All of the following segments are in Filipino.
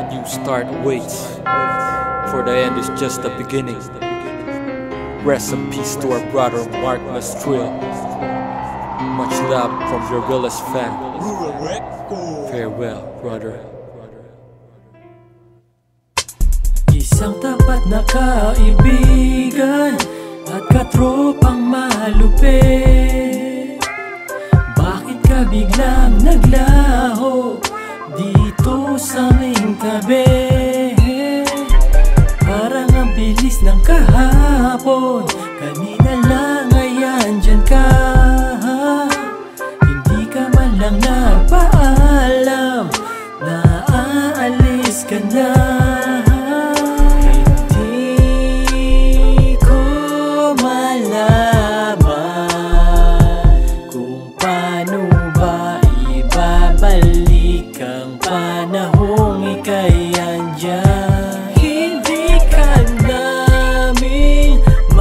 new start awaits, for the end is just the beginning. Rest in peace to our brother Mark Mastrile. Much love from your realest fan. Farewell, brother. Isang tapat na kaibigan at katropang malupit. Bakit ka biglang naglaho dito sa aming tabi? Parang ang bilis ng kahapon, kanina lang ay andyan ka. Hindi ka man lang nagpaalam na aalis ka na. Hindi ko malaman kung paano ba ibabalik ang panahong ika'y andyan. Hindi ka namin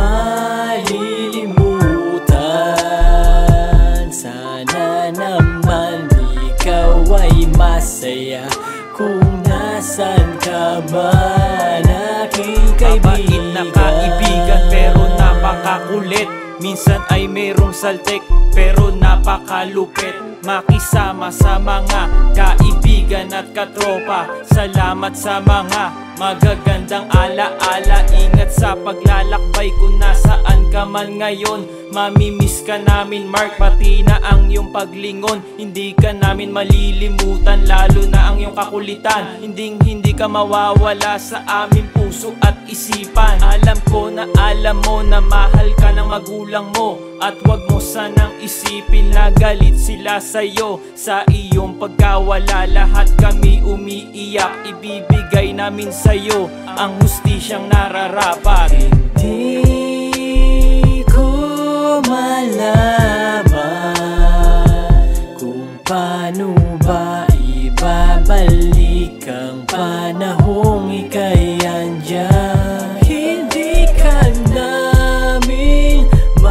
malilimutan. Sana naman ikaw ay masaya kung nasan ka man, aking kaibigan. Mabait na kaibigan pero napakakulit. Minsan ay merong saltik pero napakalupit. Makisama sa mga kaibigan at katropa. Salamat sa mga magagandang alaala. Ingat sa paglalakbay kung nasaan ka man ngayon. Mamimiss ka namin Mark, pati na ang iyong paglingon. Hindi ka namin malilimutan, lalo na ang iyong kakulitan. Hindi ka mawawala sa aming puso at isipan. Alam ko na alam mo na mahal ka ng magulang mo, at wag mo sanang isipin na galit sila sa'yo. Sa iyong pagkawala lahat kami umiiyak. Ibibigay namin sa'yo ang hustisyang nararapat. Hindi ko malaman kung paano ba ibabalik ang panahong ika'y andyan. Hindi ka namin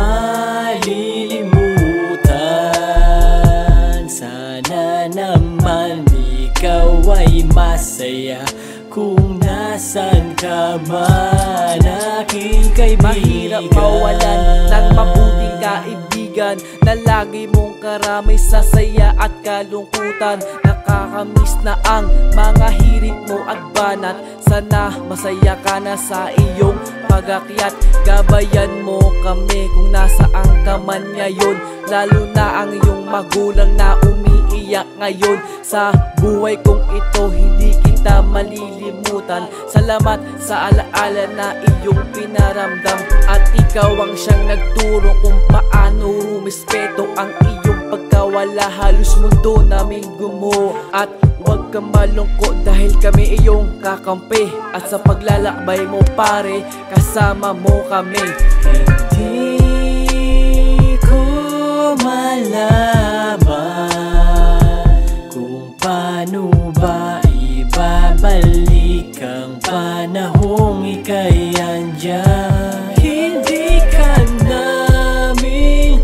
malilimutan. Sana naman ikaw ay masaya kung nasan ka man, aking kaibigan. Mahirap mawalan ng mabuting kaibigan na lagi mong karamay sa saya at kalungkutan. Nakakamiss na ang mga hirit mo at banat. Sana masaya ka na sa iyong pag-akyat. Gabayan mo kami kung nasaan ka man ngayon, lalo na ang iyong magulang na umiiyak ngayon. Sa buhay kong ito hindi kita malilimutan. Salamat sa alaala na iyong pinaramdam, at ikaw ang siyang nagturo kung paano rumispeto ang iyong pagkawala. Halos mundo namin gumuho, at huwag kang malungkot dahil kami iyong kakampi. At sa paglalakbay mo pare, kasama mo kami. Hindi ko malaman kung paano ba ibabalik ang panahong ika'y andyan. Hindi ka namin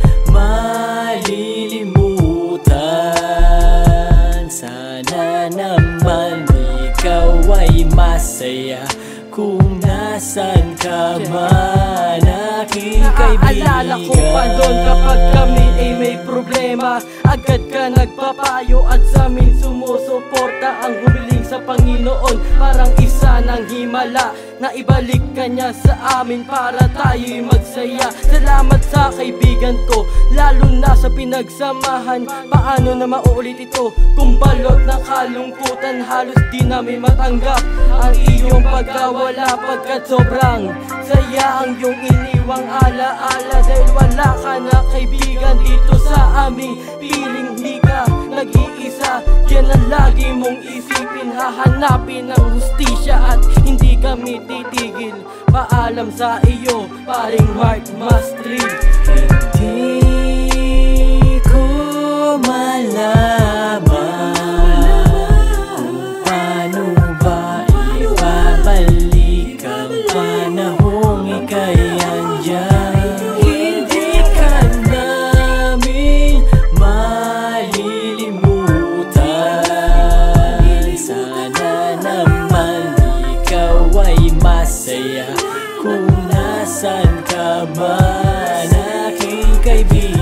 malilimutan. Sana naman ikaw ay masaya kung nasan ka man, aking kaibigan. Naaalala ko pa doon kapag kami ay may problema, agad ka nagpapayo at sa amin sumusuporta. Ang humiling sa Panginoon parang isa ng himala, na ibalik ka niya sa amin para tayo'y magsaya. Salamat sa kaibigan ko, lalo na sa pinagsamahan. Paano na mauulit ito kung balot ng kalungkutan? Halos di namin matanggap ang iyong pagkawala, pagkat sobrang saya ang iyong iniwang alaala. Dahil wala ka na kaibigan dito sa aming piling, di ka nag-iisa. Yan ang lagi mong isipin, hahanapin ang hustisya at hindi kami titigil. Paalam sa iyo, paring Mark Mastrile. Hindi ko malaman kung paano ba ibabalik ang panahong ika'y andyan. Hindi ka namin malilimutan. Sana naman nasan ka man, aking kaibigan?